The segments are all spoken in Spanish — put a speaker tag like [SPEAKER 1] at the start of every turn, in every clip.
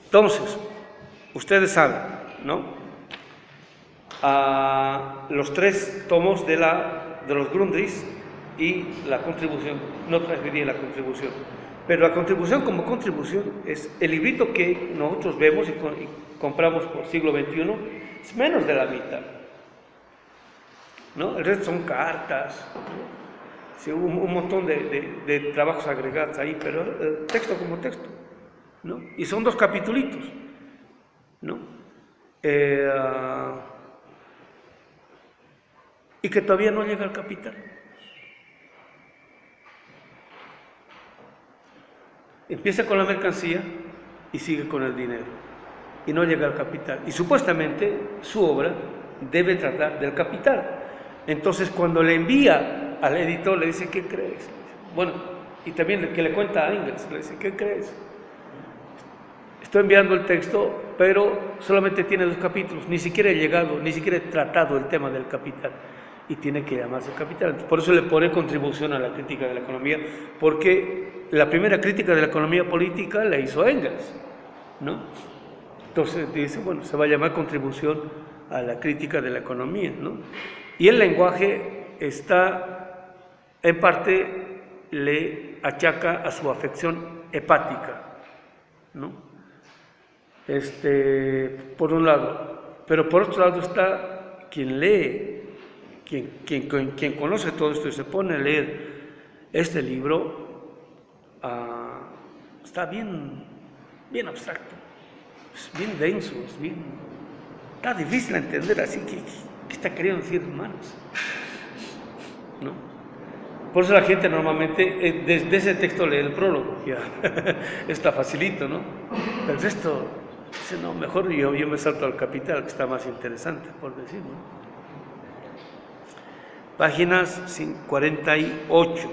[SPEAKER 1] Entonces, ustedes saben, ¿no? Los 3 tomos de los Grundrisse y la contribución, no tragería la contribución, pero la contribución como contribución es el librito que nosotros vemos y compramos por siglo XXI, es menos de la mitad, ¿no? El resto son cartas, sí, un montón de trabajos agregados ahí, pero el texto como texto, ¿no? Y son 2 capitulitos, ¿no? Y que todavía no llega al capital. Empieza con la mercancía y sigue con el dinero, y no llega al capital. Y supuestamente su obra debe tratar del capital. Entonces, cuando le envía al editor, le dice, ¿qué crees? Bueno, y también que le cuenta a Engels, le dice, ¿qué crees? Estoy enviando el texto, pero solamente tiene 2 capítulos, ni siquiera he llegado, ni siquiera he tratado el tema del capital, y tiene que llamarse capital. Por eso le pone contribución a la crítica de la economía, porque la primera crítica de la economía política la hizo Engels, ¿no? Entonces dice, bueno, se va a llamar contribución a la crítica de la economía, ¿no? Y el lenguaje está, en parte, le achaca a su afección hepática, ¿no? Por un lado, pero por otro lado está quien lee, quien conoce todo esto y se pone a leer este libro, está bien abstracto, es bien denso, está difícil de entender, así que ¿qué está queriendo decir, hermanos? ¿No? Por eso la gente normalmente desde ese texto lee el prólogo, ya está facilito, ¿no? Pero el resto dice, no, mejor yo me salto al capital, que está más interesante, por decirlo, ¿no? Páginas 48.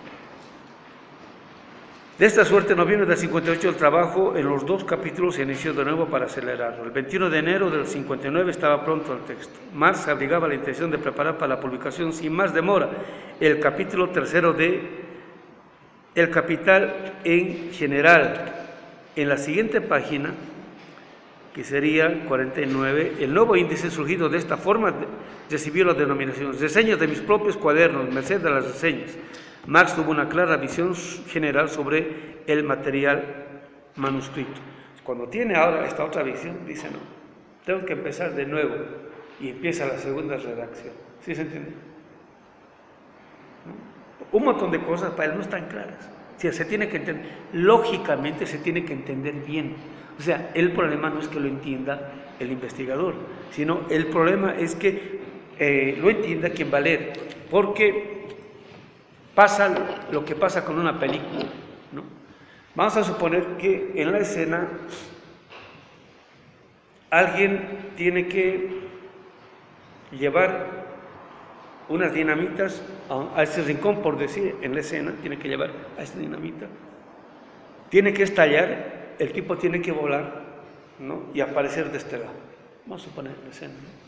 [SPEAKER 1] De esta suerte, en noviembre del 58, el trabajo en los 2 capítulos se inició de nuevo para acelerarlo. El 21 de enero del 59 estaba pronto el texto. Marx abrigaba la intención de preparar para la publicación sin más demora el capítulo 3 de El Capital en general. En la siguiente página, que sería 49, el nuevo índice surgido de esta forma recibió la denominación Reseñas de mis propios cuadernos, merced a las reseñas. Marx tuvo una clara visión general sobre el material manuscrito. Cuando tiene ahora esta otra visión, dice, no, tengo que empezar de nuevo, y empieza la segunda redacción. ¿Sí se entiende? ¿No? Un montón de cosas para él no están claras. O sea, se tiene que entender, lógicamente se tiene que entender bien. O sea, el problema no es que lo entienda el investigador, sino el problema es que lo entienda quien va a leer, porque pasa lo que pasa con una película, ¿no? Vamos a suponer que en la escena alguien tiene que llevar unas dinamitas a ese rincón, por decir, en la escena, tiene que llevar a esta dinamita, tiene que estallar, el tipo tiene que volar, ¿no? Y aparecer de este lado. Vamos a suponer la escena, ¿no?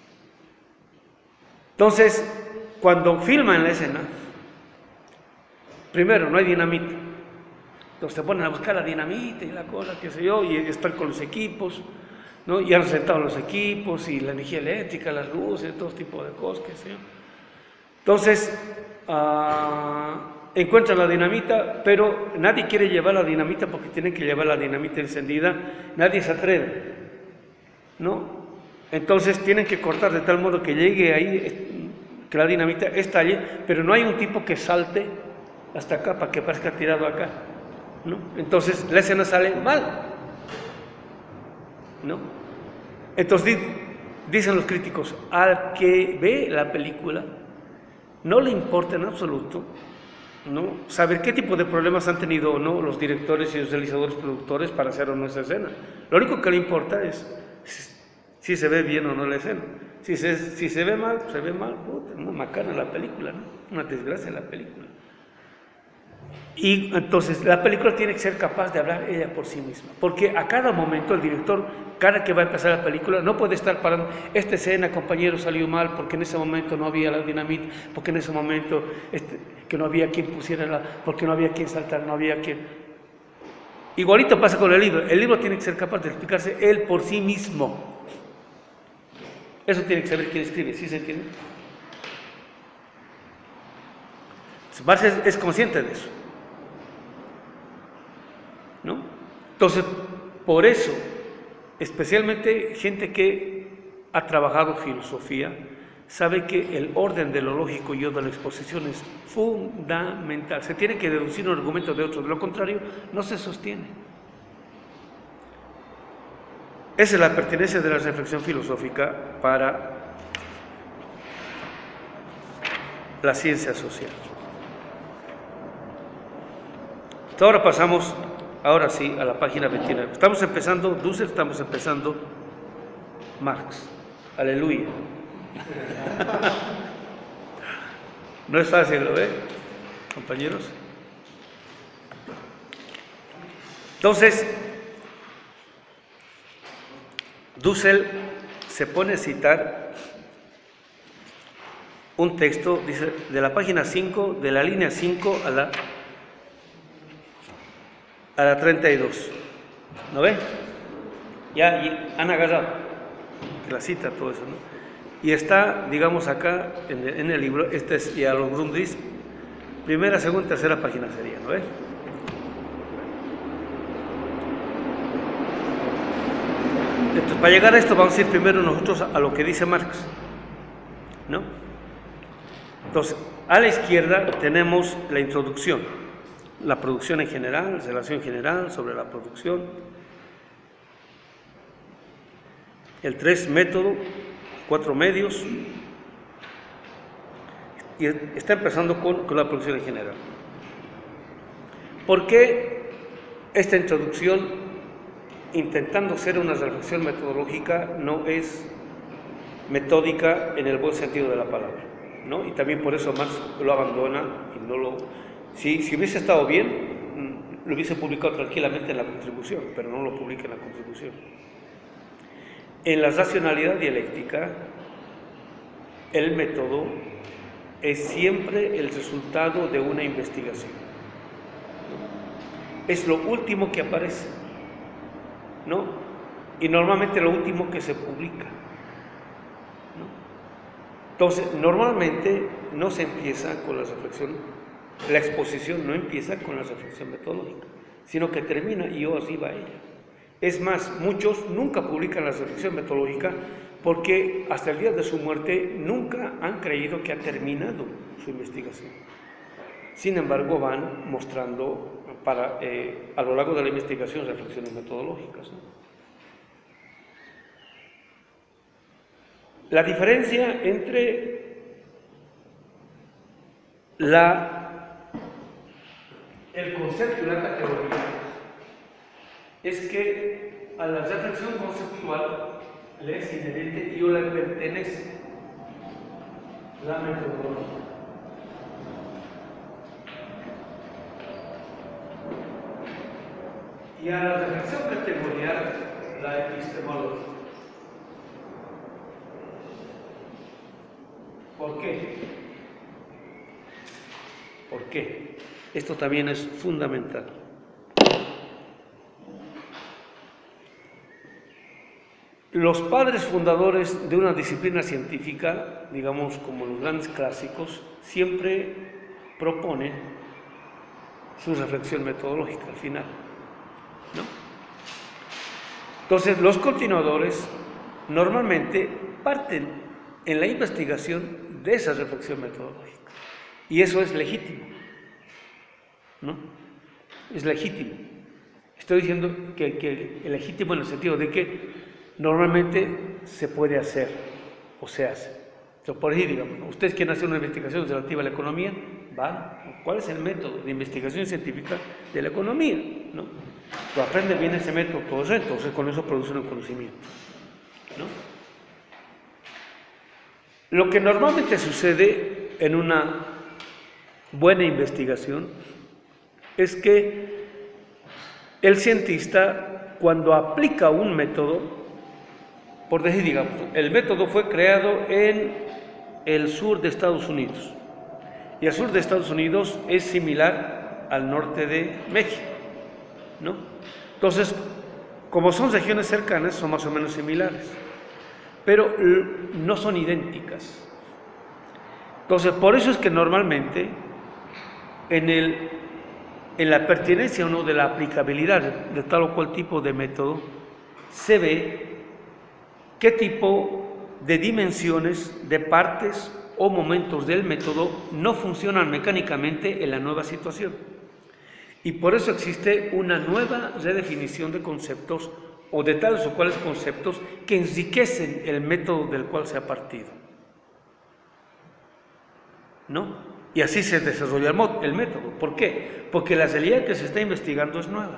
[SPEAKER 1] Entonces, cuando filman la escena, primero, no hay dinamita. Entonces se ponen a buscar la dinamita y la cosa, qué sé yo, y están con los equipos, ¿no? Y han sentado los equipos y la energía eléctrica, las luces, todo tipo de cosas, qué sé yo. Entonces, encuentran la dinamita, pero nadie quiere llevar la dinamita porque tienen que llevar la dinamita encendida, nadie se atreve, ¿no? Entonces tienen que cortar de tal modo que llegue ahí, que la dinamita estalle, pero no hay un tipo que salte hasta acá para que parezca tirado acá, ¿no? Entonces la escena sale mal, ¿no? Entonces dicen los críticos, al que ve la película no le importa en absoluto, ¿no?, saber qué tipo de problemas han tenido o no los directores y los realizadores productores para hacer o no esa escena. Lo único que le importa es si se ve bien o no la escena. Si se ve mal, puta, una macana la película, ¿no? Una desgracia la película. Y entonces la película tiene que ser capaz de hablar ella por sí misma, porque a cada momento el director, cada que va a empezar la película, no puede estar parando, esta escena, compañero, salió mal porque en ese momento no había la dinamita, porque en ese momento que no había quien pusiera porque no había quien saltar, no había quien. Igualito pasa con el libro. El libro tiene que ser capaz de explicarse él por sí mismo. Eso tiene que saber quién escribe, ¿sí se entiende? Marx es consciente de eso, ¿no? Entonces, por eso, especialmente gente que ha trabajado filosofía, sabe que el orden de lo lógico y de la exposición es fundamental. Se tiene que deducir un argumento de otro, de lo contrario, no se sostiene. Esa es la pertenencia de la reflexión filosófica para la ciencia social. Ahora pasamos, ahora sí, a la página 29. Estamos empezando Dussel, estamos empezando Marx. Aleluya. No es fácil, ¿lo ve, compañeros? Entonces, Dussel se pone a citar un texto, dice, de la página 5, de la línea 5 a la 32. ¿No ve? Ya han agarrado la cita, todo eso, ¿no? Y está, digamos, acá en el libro, este es ya los Grundrisse, primera, segunda, tercera página sería, ¿no ve? Entonces, para llegar a esto vamos a ir primero nosotros a lo que dice Marx, ¿no? Entonces, a la izquierda tenemos la introducción, la producción en general, relación general sobre la producción, el 3 método, 4 medios, y está empezando con la producción en general. ¿Por qué esta introducción, intentando ser una reflexión metodológica, no es metódica en el buen sentido de la palabra, ¿no? Y también por eso Marx lo abandona y no lo... Si hubiese estado bien, lo hubiese publicado tranquilamente en la contribución, pero no lo publica en la contribución. En la racionalidad dialéctica, el método es siempre el resultado de una investigación. Es lo último que aparece, ¿no? Y normalmente lo último que se publica, ¿no? Entonces, normalmente no se empieza con la reflexión, la exposición no empieza con la reflexión metodológica, sino que termina y arriba a ella. Es más, muchos nunca publican la reflexión metodológica porque hasta el día de su muerte nunca han creído que ha terminado su investigación. Sin embargo, van mostrando a lo largo de la investigación reflexiones metodológicas, ¿no? La diferencia entre el concepto y la categoría es que a la reflexión conceptual le es inherente y o le pertenece la metodología. Y a la reflexión categorial, la epistemología. ¿Por qué? ¿Por qué? Esto también es fundamental. Los padres fundadores de una disciplina científica, digamos como los grandes clásicos, siempre proponen su reflexión metodológica al final, ¿no? Entonces, los continuadores normalmente parten en la investigación de esa reflexión metodológica. Y eso es legítimo, ¿no? Es legítimo. Estoy diciendo que es legítimo en el sentido de que normalmente se puede hacer o se hace. Entonces, por ahí, digamos, ustedes quieren hacer una investigación relativa a la economía, van, ¿cuál es el método de investigación científica de la economía? ¿No? Tú aprendes bien ese método, todo eso, entonces con eso producen un conocimiento, ¿no? Lo que normalmente sucede en una buena investigación es que el cientista, cuando aplica un método, por decir, digamos, el método fue creado en el sur de Estados Unidos, y el sur de Estados Unidos es similar al norte de México, ¿no? Entonces, como son regiones cercanas, son más o menos similares, pero no son idénticas. Entonces, por eso es que normalmente en la pertinencia o no de la aplicabilidad de tal o cual tipo de método, se ve qué tipo de dimensiones, de partes o momentos del método no funcionan mecánicamente en la nueva situación. Y por eso existe una nueva redefinición de conceptos o de tales o cuales conceptos que enriquecen el método del cual se ha partido, ¿no? Y así se desarrolla el método. ¿Por qué? Porque la realidad que se está investigando es nueva.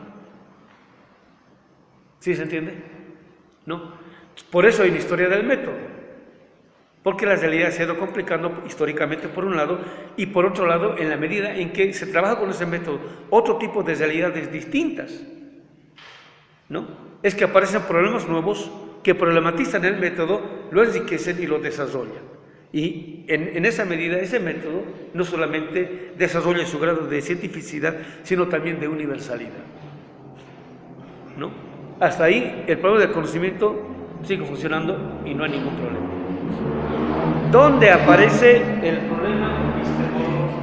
[SPEAKER 1] ¿Sí se entiende? ¿No? Por eso hay una historia del método. Porque la realidad se ha ido complicando históricamente por un lado, y por otro lado, en la medida en que se trabaja con ese método, otro tipo de realidades distintas, ¿no? Es que aparecen problemas nuevos que problematizan el método, lo enriquecen y lo desarrollan. Y en esa medida, ese método no solamente desarrolla su grado de cientificidad, sino también de universalidad, ¿no? Hasta ahí el problema del conocimiento sigue funcionando y no hay ningún problema. ¿Dónde aparece el problema epistemológico?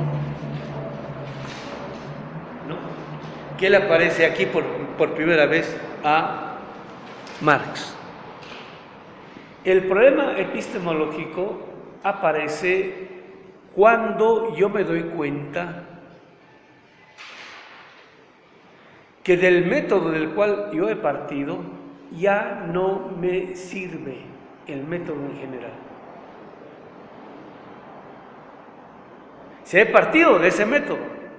[SPEAKER 1] ¿No? Que le aparece aquí por primera vez a Marx. El problema epistemológico aparece cuando yo me doy cuenta que del método del cual yo he partido ya no me sirve el método en general. Se he partido de ese método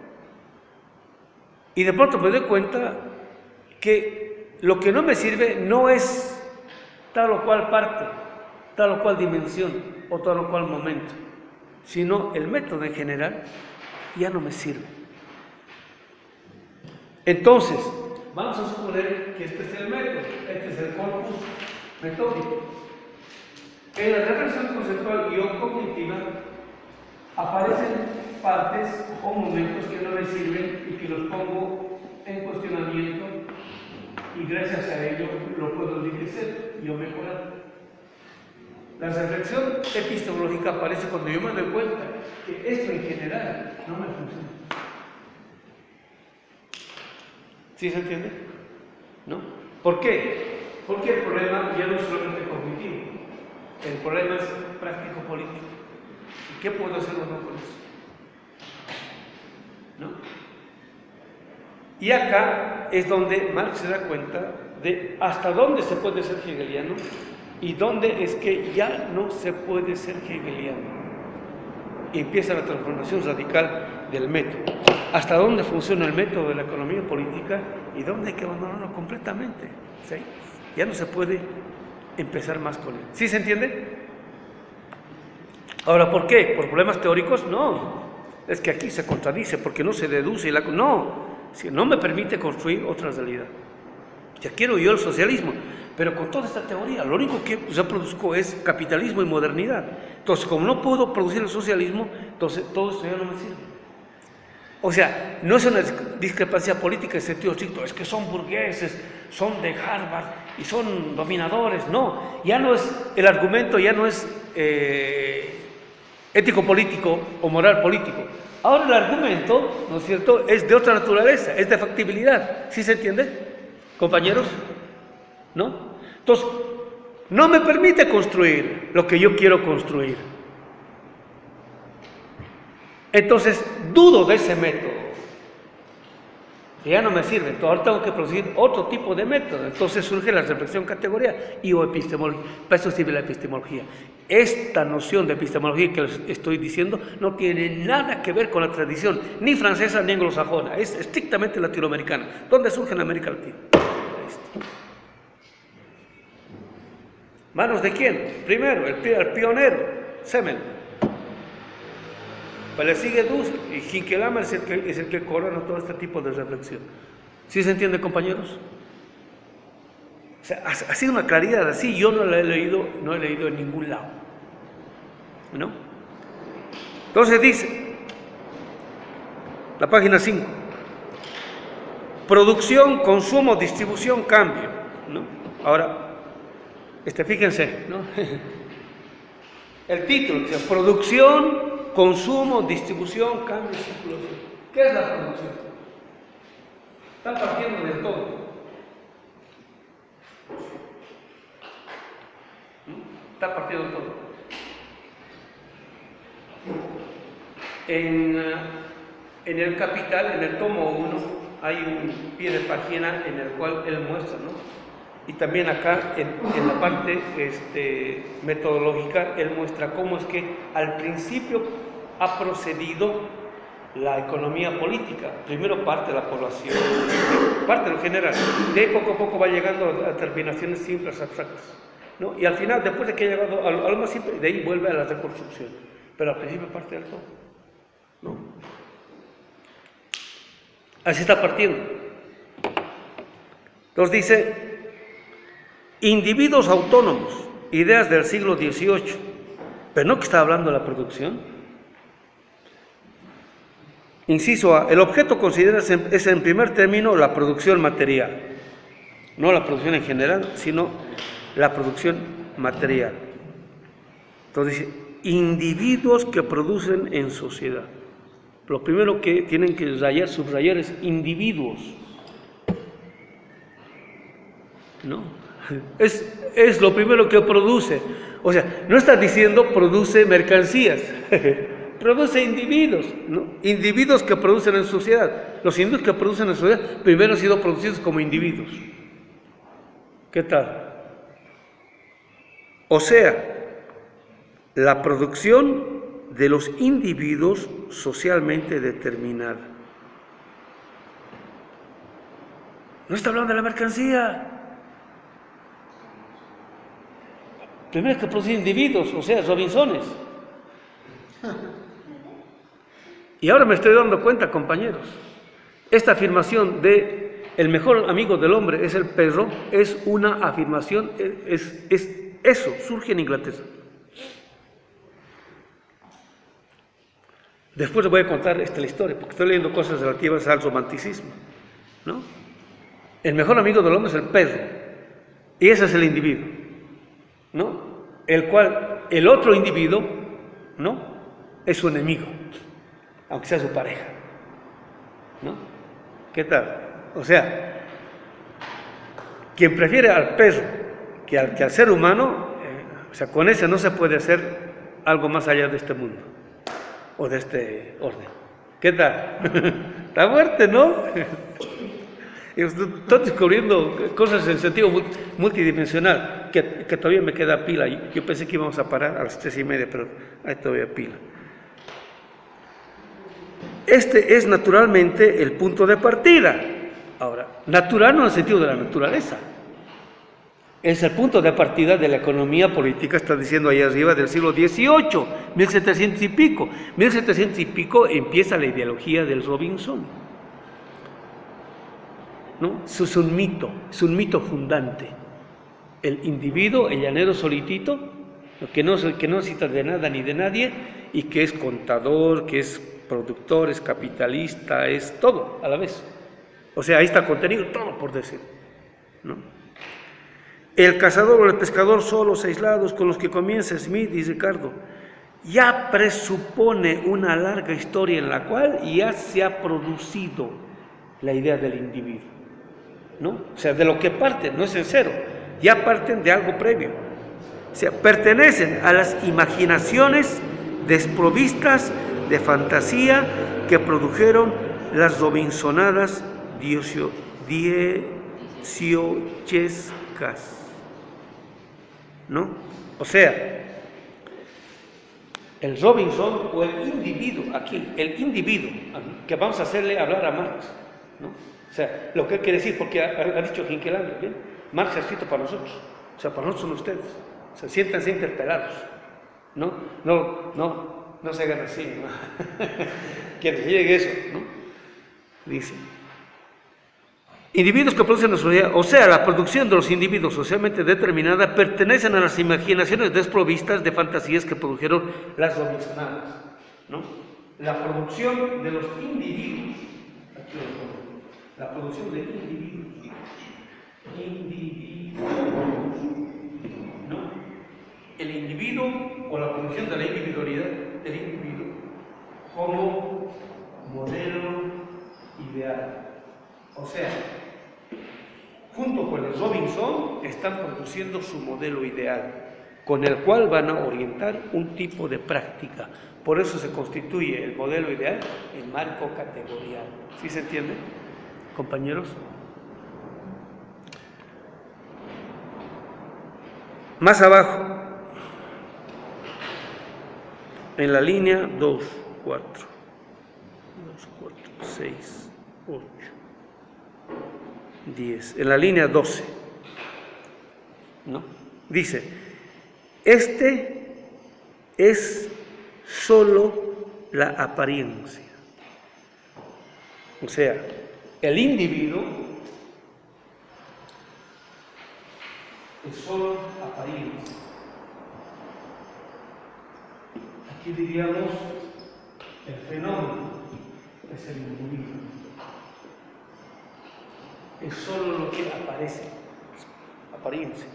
[SPEAKER 1] y de pronto me doy cuenta que lo que no me sirve no es tal o cual parte, tal o cual dimensión o tal o cual momento, sino el método en general ya no me sirve. Entonces, vamos a suponer que este es el método, este es el corpus metódico. En la reflexión conceptual y o cognitiva aparecen partes o momentos que no me sirven y que los pongo en cuestionamiento, y gracias a ello lo puedo enriquecer y o mejorar. La reflexión epistemológica aparece cuando yo me doy cuenta que esto en general no me funciona. ¿Sí se entiende? ¿No? ¿Por qué? Porque el problema ya no es solamente cognitivo, el problema es práctico-político. ¿Y qué puedo hacer o no con eso? ¿No? Y acá es donde Marx se da cuenta de hasta dónde se puede ser hegeliano y dónde es que ya no se puede ser hegeliano. Y empieza la transformación radical del método. Hasta dónde funciona el método de la economía política y dónde hay que abandonarlo completamente. ¿Sí? Ya no se puede empezar más con él. ¿Sí se entiende? Ahora, ¿por qué? ¿Por problemas teóricos? No. Es que aquí se contradice porque no se deduce. No. Si no me permite construir otra realidad. Ya quiero yo el socialismo, pero con toda esta teoría, lo único que yo produzco es capitalismo y modernidad. Entonces, como no puedo producir el socialismo, entonces todo esto ya no me sirve. O sea, no es una discrepancia política en sentido estricto, es que son burgueses, son de Harvard y son dominadores. No, ya no es, el argumento ya no es ético-político o moral-político. Ahora el argumento, ¿no es cierto?, es de otra naturaleza, es de factibilidad. ¿Sí se entiende, compañeros? ¿No? Entonces, no me permite construir lo que yo quiero construir. Entonces, dudo de ese método, que ya no me sirve. Ahora tengo que producir otro tipo de método. Entonces surge la reflexión categorial y o epistemología. Para eso sirve la epistemología. Esta noción de epistemología que les estoy diciendo no tiene nada que ver con la tradición, ni francesa ni anglosajona. Es estrictamente latinoamericana. ¿Dónde surge en América Latina? ¿Manos de quién? Primero, el pionero, Semel. Pues le sigue Dussel y Hinkelhammer es el que corona todo este tipo de reflexión. ¿Sí se entiende, compañeros? O sea, ha sido una claridad así, yo no la he leído, en ningún lado. ¿No? Entonces dice, la página 5. producción, consumo, distribución, cambio, ¿no? Ahora, fíjense, ¿no? El título dice, producción, consumo, distribución, cambio, circulación. ¿Qué es la producción? Está partiendo del todo. Está partiendo del todo. En el Capital, en el tomo 1, hay un pie de página en el cual él muestra, ¿no? Y también acá, en la parte metodológica, él muestra cómo es que al principio ha procedido la economía política. Primero parte de la población, parte de lo general, de ahí poco a poco va llegando a terminaciones simples, abstractas, ¿no? Y al final, después de que ha llegado a lo más simple, de ahí vuelve a la reconstrucción. Pero al principio parte del todo, ¿no? Así está partiendo. Entonces dice, individuos autónomos, ideas del siglo XVIII, pero no que está hablando de la producción. Inciso A, el objeto considera es en primer término la producción material, no la producción en general, sino la producción material. Entonces dice, individuos que producen en sociedad. Lo primero que tienen que subrayar es individuos, ¿no? Es lo primero que produce. O sea, no está diciendo produce mercancías, produce individuos, ¿no? Individuos que producen en sociedad. Los individuos que producen en sociedad primero han sido producidos como individuos. ¿Qué tal? O sea, la producción de los individuos socialmente determinada. No está hablando de la mercancía. Primero es que producen individuos, o sea, Robinsones. Y ahora me estoy dando cuenta, compañeros, esta afirmación de el mejor amigo del hombre es el perro, es una afirmación, eso surge en Inglaterra. Después les voy a contar la historia, porque estoy leyendo cosas relativas al romanticismo, ¿no? El mejor amigo del hombre es el perro, y ese es el individuo, ¿no? El cual, el otro individuo, ¿no? Es su enemigo, aunque sea su pareja, ¿no? ¿Qué tal? O sea, quien prefiere al perro que al ser humano, o sea, con ese no se puede hacer algo más allá de este mundo o de este orden. ¿Qué tal? Está fuerte, ¿no? Estoy descubriendo cosas en sentido multidimensional que todavía me queda pila. Yo pensé que íbamos a parar a las 3:30, pero hay todavía pila. Este es naturalmente el punto de partida. Ahora, natural no en el sentido de la naturaleza. Es el punto de partida de la economía política, está diciendo ahí arriba, del siglo XVIII, 1700 y pico. 1700 y pico empieza la ideología del Robinson, ¿no? Eso es un mito fundante. El individuo, el llanero solitito, que no necesita de nada ni de nadie, y que es contador, que es productor, es capitalista, es todo a la vez. O sea, ahí está contenido todo, por decir, ¿no? El cazador o el pescador solos, aislados, con los que comienza Smith y Ricardo, ya presupone una larga historia en la cual ya se ha producido la idea del individuo, ¿no? O sea, de lo que parten, no es en cero, ya parten de algo previo. O sea, pertenecen a las imaginaciones desprovistas de fantasía que produjeron las robinsonadas dieciochescas, ¿no? O sea, el Robinson o el individuo, aquí, el individuo, que vamos a hacerle hablar a Marx, ¿no? O sea, lo que él quiere decir, porque ha dicho Hinkeland, ¿bien? Marx ha escrito para nosotros, o sea, para nosotros son ustedes, o sea, siéntanse interpelados, ¿no? No se hagan así, ¿no? Que les llegue eso, ¿no? Dice, individuos que producen la sociedad, o sea, la producción de los individuos socialmente determinada, pertenecen a las imaginaciones desprovistas de fantasías que produjeron las robinsonadas, ¿no? La producción de los individuos, aquí lo pongo, la producción de individuos, ¿no? El individuo o la producción de la individualidad del individuo como modelo ideal. O sea, junto con el Robinson están produciendo su modelo ideal, con el cual van a orientar un tipo de práctica. Por eso se constituye el modelo ideal en marco categorial. ¿Sí se entiende, compañeros? Más abajo, en la línea 2, 4, 6, 8, 10, en la línea 12, ¿no? Dice, este es solo la apariencia. O sea, el individuo es solo apariencia. Aquí diríamos el fenómeno es el individuo. Es solo lo que aparece, apariencia.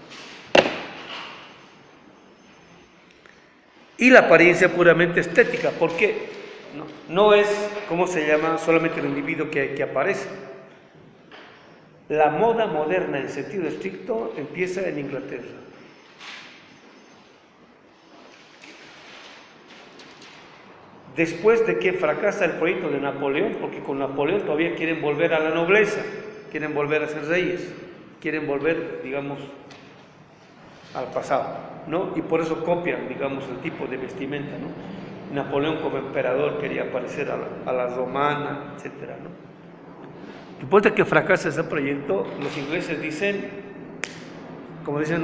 [SPEAKER 1] Y la apariencia puramente estética, porque no es, ¿cómo se llama?, solamente el individuo que aparece. La moda moderna en sentido estricto empieza en Inglaterra. Después de que fracasa el proyecto de Napoleón, porque con Napoleón todavía quieren volver a la nobleza, quieren volver a ser reyes, quieren volver, digamos, al pasado, ¿no? Y por eso copian, digamos, el tipo de vestimenta, ¿no? Napoleón como emperador quería parecer a la romana, etcétera, ¿no? Después de que fracasa ese proyecto, los ingleses dicen, como dicen,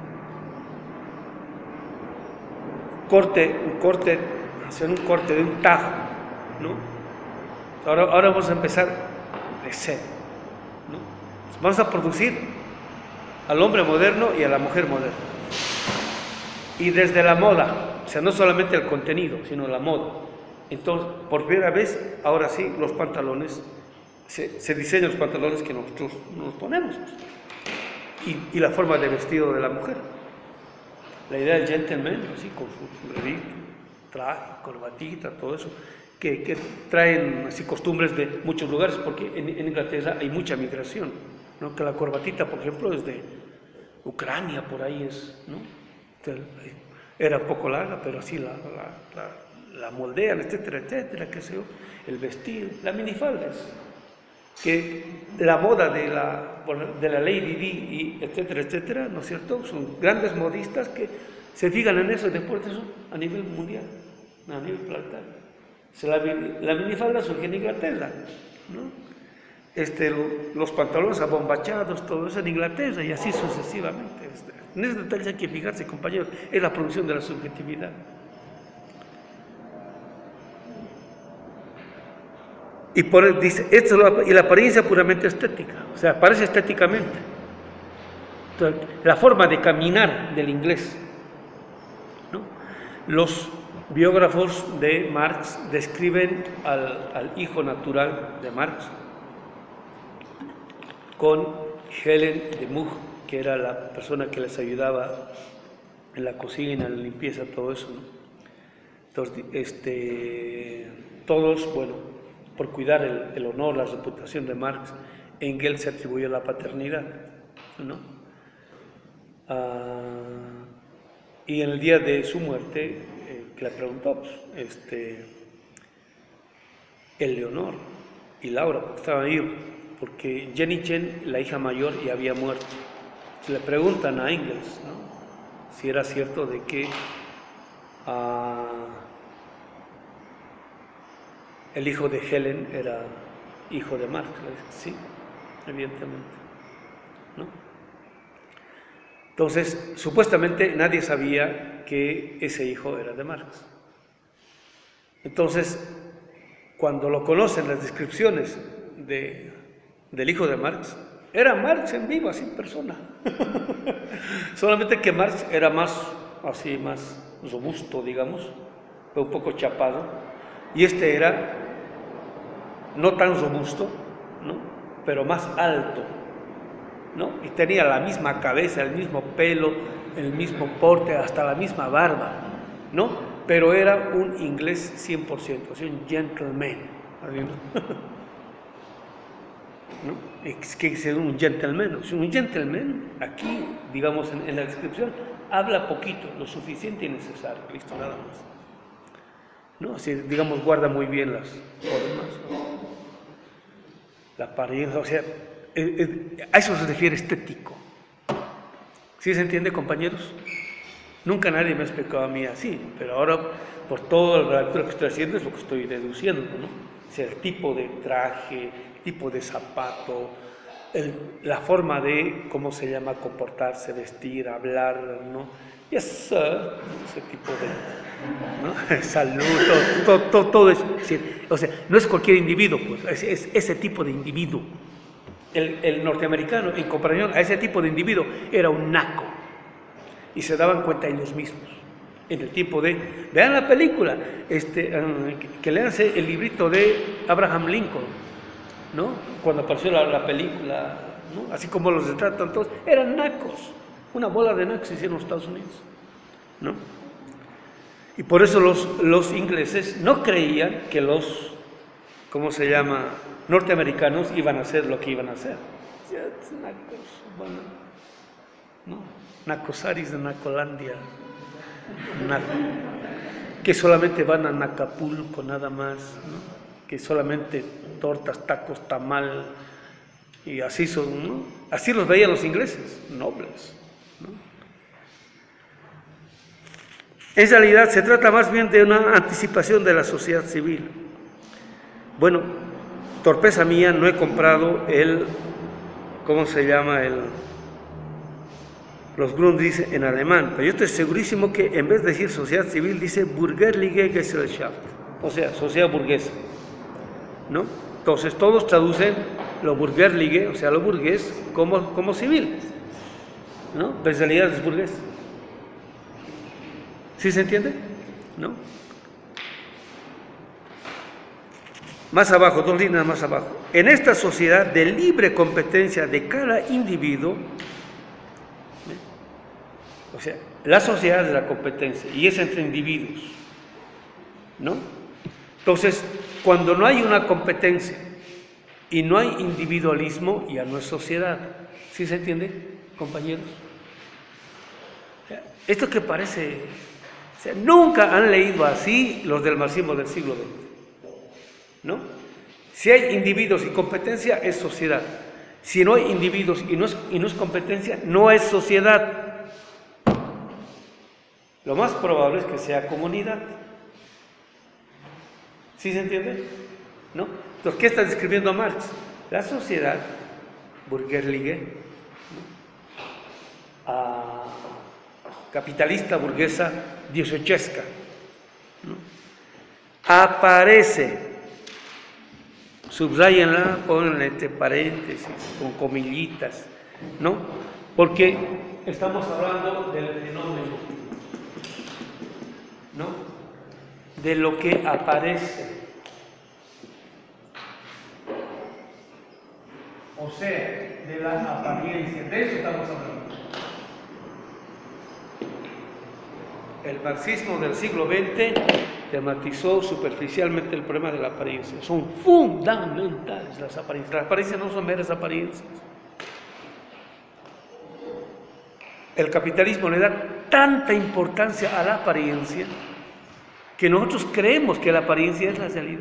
[SPEAKER 1] hacen un corte de un tajo, ¿no? Ahora vamos a empezar de cero, ¿no? Vamos a producir al hombre moderno y a la mujer moderna. Y desde la moda, o sea, no solamente el contenido, sino la moda. Entonces, por primera vez, ahora sí, los pantalones, se diseñan los pantalones que nosotros nos ponemos. Y la forma de vestido de la mujer. La idea del gentleman, así, con su sombrerito, traje, corbatita, todo eso, que traen así costumbres de muchos lugares, porque en Inglaterra hay mucha migración, ¿no? Que la corbatita, por ejemplo, es de Ucrania, por ahí es, ¿no? Era un poco larga, pero así la moldean, etcétera, etcétera, qué sé yo, el vestido, la minifalda, que la moda de la Lady Di, y etcétera, etcétera, ¿no es cierto? Son grandes modistas que se fijan en eso y después de eso a nivel mundial, a nivel planetario. La minifalda surge en Inglaterra, ¿no? Los pantalones abombachados, todo eso en Inglaterra y así sucesivamente. En esos detalles hay que fijarse, compañeros, es la producción de la subjetividad. Y dice, y la apariencia puramente estética, o sea, aparece estéticamente. Entonces, la forma de caminar del inglés, ¿no? Los biógrafos de Marx describen al hijo natural de Marx con Helen de Mugg, que era la persona que les ayudaba en la cocina, en la limpieza, todo eso, ¿no? Entonces, todos, bueno, por cuidar el honor, la reputación de Marx, Engels se atribuyó la paternidad, ¿no? Y en el día de su muerte, le preguntó, pues, Eleonor y Laura, porque estaban ahí, porque Jenny Chen, la hija mayor, ya había muerto. Se le preguntan a Engels, ¿no?, si era cierto de que el hijo de Helen era hijo de Marx. Le dice, sí, evidentemente, ¿no? Entonces, supuestamente nadie sabía que ese hijo era de Marx. Entonces, cuando lo conocen las descripciones del hijo de Marx, era Marx en vivo, así en persona. Solamente que Marx era más robusto, digamos, un poco chapado, y era no tan robusto, ¿no?, pero más alto, ¿no? Y tenía la misma cabeza, el mismo pelo, el mismo porte, hasta la misma barba, ¿no? Pero era un inglés 100%, o sea, un gentleman, ¿no? Es que es un gentleman, un gentleman, aquí, digamos, en la descripción, habla poquito, lo suficiente y necesario, listo, nada más, ¿no? Así, digamos, guarda muy bien las formas, ¿no? La apariencia, o sea, a eso se refiere estético. ¿Sí se entiende, compañeros? Nunca nadie me ha explicado a mí así, pero ahora, por toda la lectura que estoy haciendo, es lo que estoy deduciendo, ¿no? O sea, el tipo de traje, el tipo de zapato, la forma de, ¿cómo se llama?, comportarse, vestir, hablar, ¿no? Y ese tipo de, ¿no? Salud, todo eso. O sea, no es cualquier individuo, pues, es ese tipo de individuo. El norteamericano, en comparación a ese tipo de individuo, era un naco. Y se daban cuenta ellos mismos. En el tiempo de... Vean la película, que leanse el librito de Abraham Lincoln, ¿no? Cuando apareció la película, ¿no? Así como los retratan todos, eran nacos. Una bola de nacos hicieron los Estados Unidos, ¿no? Y por eso los ingleses no creían que los, ¿cómo se llama?, norteamericanos iban a hacer lo que iban a hacer. Nacos, bueno, ¿no? Nacosaris de Nacolandia, que solamente van a Acapulco nada más, ¿no? Que solamente tortas, tacos, tamal, y así son, ¿no? Así los veían los ingleses, nobles, ¿no? En realidad se trata más bien de una anticipación de la sociedad civil. Bueno, torpeza mía, no he comprado ¿cómo se llama? Los Grundrisse en alemán, pero yo estoy segurísimo que en vez de decir sociedad civil dice Bürgerliche Gesellschaft, o sea, sociedad burguesa, ¿no? Entonces todos traducen lo Bürgerliche, o sea, lo burgués, como civil, ¿no? Pero en realidad es burgués. ¿Sí se entiende? ¿No? Más abajo, 2 líneas más abajo. En esta sociedad de libre competencia de cada individuo, o sea, la sociedad de la competencia, y es entre individuos, ¿no? Entonces, cuando no hay una competencia y no hay individualismo, ya no es sociedad. ¿Sí se entiende, compañeros? Esto que parece... O sea, nunca han leído así los del marxismo del siglo XX, ¿no? Si hay individuos y competencia, es sociedad. Si no hay individuos y no es competencia, no es sociedad. Lo más probable es que sea comunidad. ¿Sí se entiende? ¿No? Entonces, ¿qué está describiendo Marx? La sociedad Bürgerliche, capitalista burguesa diosechesca, ¿no? Aparece, subrayenla, ponle entre paréntesis, con comillitas, ¿no? Porque estamos hablando del fenómeno, ¿no? De lo que aparece. O sea, de la apariencia, de eso estamos hablando. El marxismo del siglo XX tematizó superficialmente el problema de la apariencia. Son fundamentales las apariencias. Las apariencias no son meras apariencias. El capitalismo le da tanta importancia a la apariencia que nosotros creemos que la apariencia es la realidad.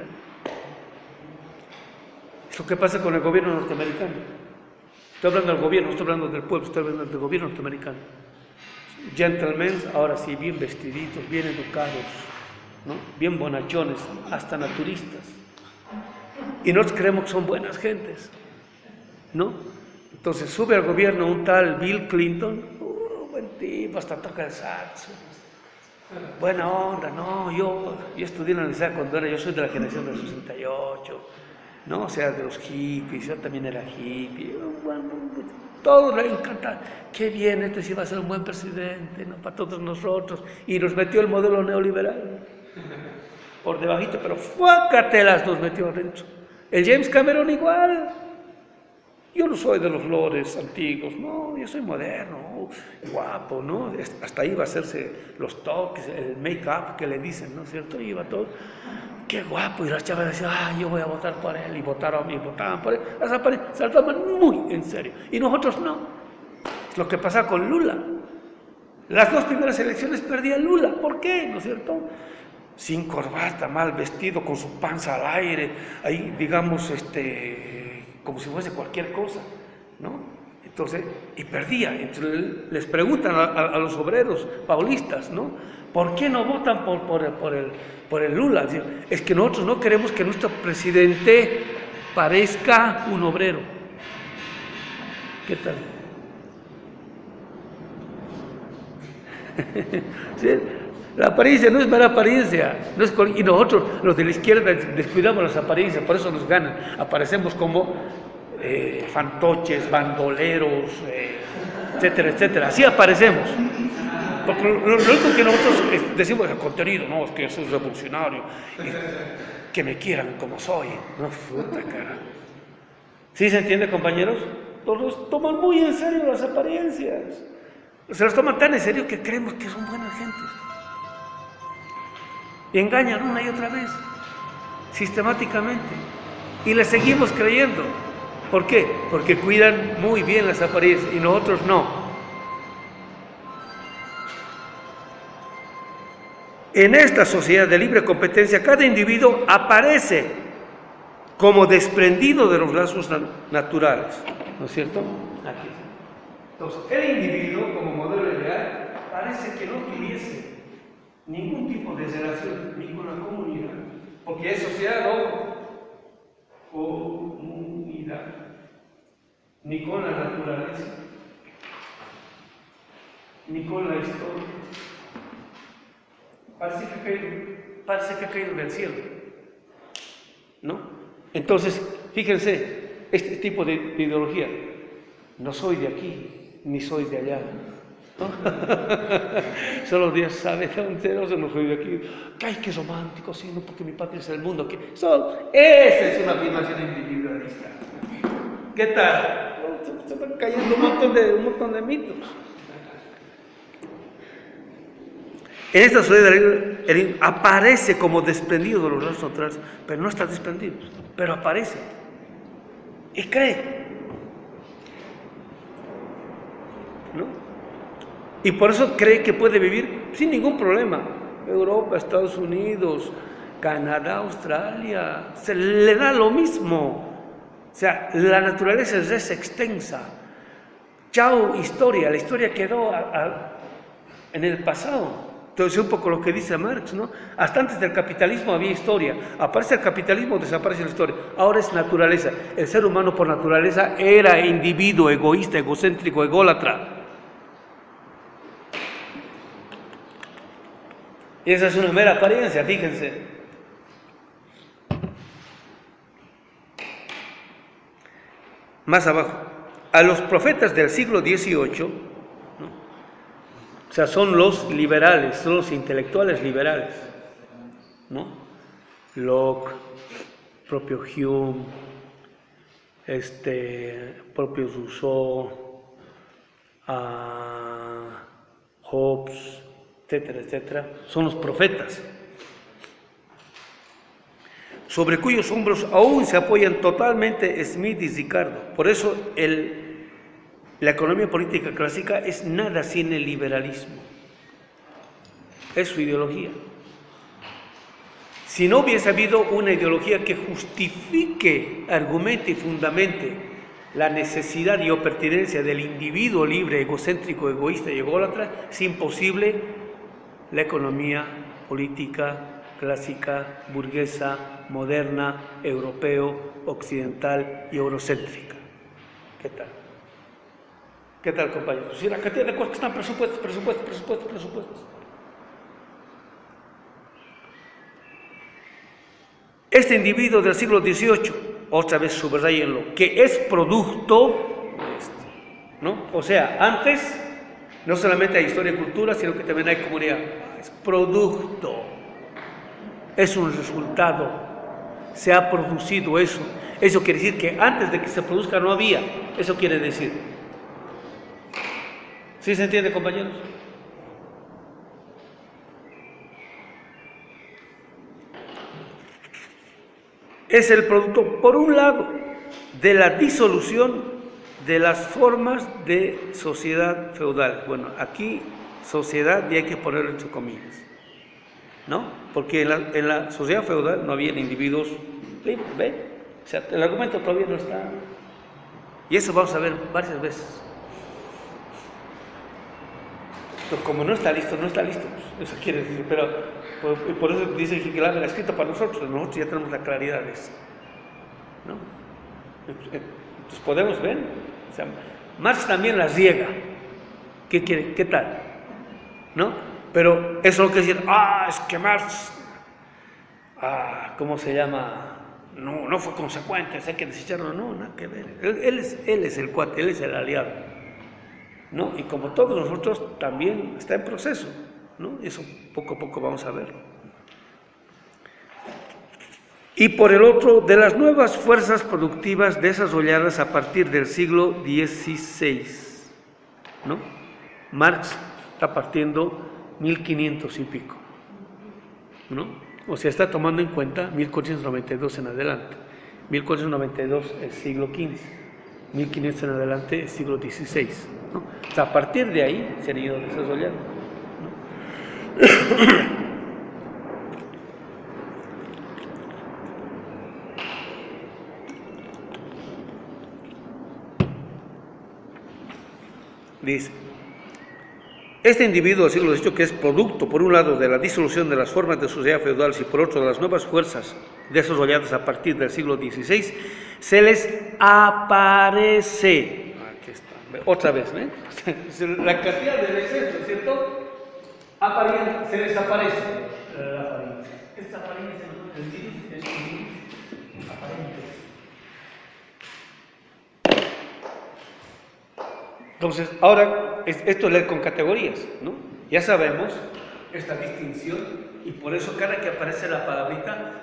[SPEAKER 1] Es lo que pasa con el gobierno norteamericano. Estoy hablando del gobierno, no estoy hablando del pueblo, estoy hablando del gobierno norteamericano. Gentlemen, ahora sí, bien vestiditos, bien educados, ¿no? Bien bonachones, hasta naturistas. Y nosotros creemos que son buenas gentes, ¿no? Entonces sube al gobierno un tal Bill Clinton, buen tipo, hasta toca el saxo. Buena onda, no, yo estudié en la universidad cuando yo soy de la generación del 68, ¿no? O sea, de los hippies, yo también era hippie, bueno, todos le encanta, qué bien, este sí va a ser un buen presidente, ¿no? Para todos nosotros, y nos metió el modelo neoliberal, por debajito, pero fuácatelas nos metió adentro. El James Cameron igual, Yo no soy de los lores antiguos, no, yo soy moderno, guapo, ¿no? Hasta iba a hacerse los toques, el make-up que le dicen, ¿no es cierto? Iba todo, qué guapo, y las chavas decían, yo voy a votar por él, y votaban por él, las apariencias se toman muy en serio, y nosotros no. Es lo que pasa con Lula. Las 2 primeras elecciones perdía Lula, ¿por qué? ¿No es cierto? Sin corbata, mal vestido, con su panza al aire, ahí, digamos, como si fuese cualquier cosa, ¿no? Entonces, y perdía. Entonces, les preguntan a los obreros paulistas, ¿no? ¿Por qué no votan por el Lula? Es que nosotros no queremos que nuestro presidente parezca un obrero. ¿Qué tal? ¿Sí? La apariencia no es mera apariencia, no es, y nosotros, los de la izquierda, descuidamos las apariencias, por eso nos ganan. Aparecemos como fantoches, bandoleros, etcétera, etcétera. Así aparecemos. Porque lo único que nosotros decimos es el contenido, no, es que soy revolucionario, que me quieran como soy. No, puta cara. ¿Sí se entiende, compañeros? Todos toman muy en serio las apariencias. Se las toman tan en serio que creemos que son buenas gentes. Y engañan una y otra vez, sistemáticamente. Y les seguimos creyendo. ¿Por qué? Porque cuidan muy bien las apariencias y nosotros no. En esta sociedad de libre competencia, cada individuo aparece como desprendido de los lazos naturales. ¿No es cierto? Aquí. Entonces, el individuo, como modelo ideal, parece que no tuviese ningún tipo de relación ni con la comunidad, porque es sociedad o comunidad, ni con la naturaleza, ni con la historia. Parece que ha caído del cielo, ¿no? Entonces, fíjense, este tipo de ideología, no soy de aquí, ni soy de allá. ¿No? Solo Dios sabe de dónde no soy de aquí. ¡Ay, qué romántico! Sí, no, porque mi patria es el mundo. Esa es una afirmación individualista. ¿Qué tal? Se van cayendo un montón de mitos. En esta sociedad el aparece como desprendido de los lazos naturales, pero no está desprendido, pero aparece y cree, ¿no? Y por eso cree que puede vivir sin ningún problema. Europa, Estados Unidos, Canadá, Australia, se le da lo mismo. O sea, la naturaleza es extensa. Chao historia, la historia quedó en el pasado. Entonces, un poco lo que dice Marx, ¿no? Hasta antes del capitalismo había historia. Aparece el capitalismo, desaparece la historia. Ahora es naturaleza. El ser humano por naturaleza era individuo, egoísta, egocéntrico, ególatra. Y esa es una mera apariencia, fíjense. Más abajo. A los profetas del siglo XVIII, ¿no? O sea, son los liberales, son los intelectuales liberales, ¿no? Locke, propio Hume, propio Rousseau, Hobbes, etcétera, etcétera, son los profetas, sobre cuyos hombros aún se apoyan totalmente Smith y Ricardo. Por eso la economía política clásica es nada sin el liberalismo, es su ideología. Si no hubiese habido una ideología que justifique, argumente y fundamente la necesidad y o pertinencia del individuo libre, egocéntrico, egoísta y ególatra, es imposible la economía política clásica, burguesa, moderna, europeo, occidental y eurocéntrica. ¿Qué tal? ¿Qué tal, compañeros? Si la cantidad de cosas que están presupuestos. Este individuo del siglo XVIII, otra vez subrayenlo, que es producto, ¿no? O sea, antes no solamente hay historia y cultura, sino que también hay comunidad. Es producto, es un resultado, se ha producido eso. Eso quiere decir que antes de que se produzca no había. Eso quiere decir. ¿Sí se entiende, compañeros? Es el producto, por un lado, de la disolución de las formas de sociedad feudal. Bueno, aquí sociedad y hay que ponerlo entre comillas, ¿no? Porque en la sociedad feudal no había individuos libres, ¿ve? O sea, el argumento todavía no está. Y eso vamos a ver varias veces. Pero como no está listo, no está listo. Eso quiere decir, pero por eso dice que la escrito para nosotros ya tenemos la claridad de eso, ¿no? Entonces podemos ver, o sea, Marx también la riega. ¿Qué quiere? ¿Qué tal? ¿No? Pero eso no quiere decir, es que Marx, ¿cómo se llama? No fue consecuente, hay que desecharlo. No, nada que ver. Él es el cuate, él es el aliado, ¿no? Y como todos nosotros también está en proceso, ¿no? Eso poco a poco vamos a verlo. Y por el otro, de las nuevas fuerzas productivas desarrolladas a partir del siglo XVI, ¿no? Marx está partiendo 1500 y pico, ¿no? O sea, está tomando en cuenta 1492 en adelante. 1492 el siglo XV, 1500 en adelante el siglo XVI, ¿no? O sea, a partir de ahí se han ido desarrollando, ¿no? Dice, este individuo del siglo XVIII, que es producto, por un lado, de la disolución de las formas de sociedad feudales y por otro, de las nuevas fuerzas desarrolladas a partir del siglo XVI, se les aparece. Aquí está, otra vez, ¿eh? La cantidad de veces, ¿cierto? Se les aparece. Esta apariencia es aparente. Entonces, ahora, esto es leer con categorías, ¿no? Ya sabemos esta distinción y por eso cada que aparece la palabrita,